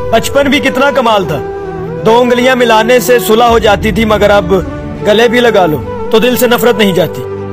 बचपन भी कितना कमाल था। 2 उंगलियां मिलाने से सुलह हो जाती थी, मगर अब गले भी लगा लो तो दिल से नफरत नहीं जाती।